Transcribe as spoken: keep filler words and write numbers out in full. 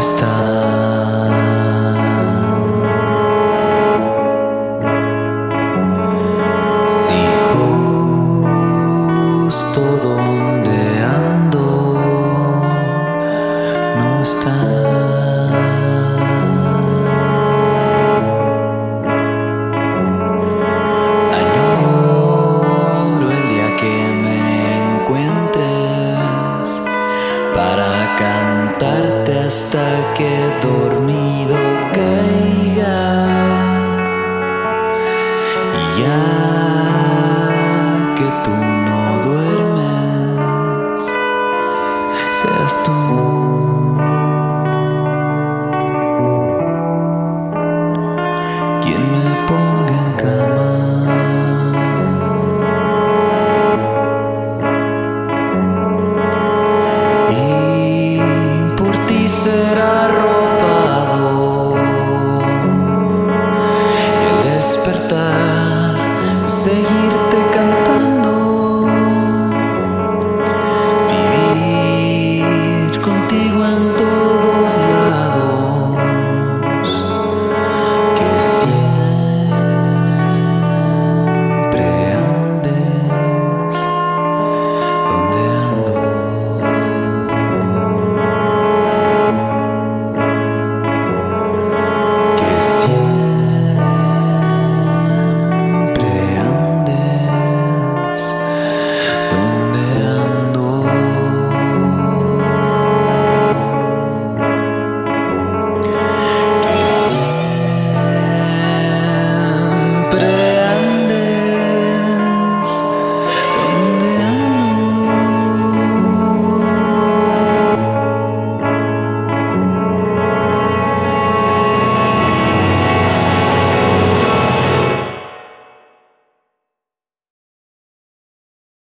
está. Si justo donde ando no está. Añoro el día que me encuentres para cantarte hasta que dormido caiga. Y ya que tú no duermes, seas tú quien me ponga en cama. Y por ti será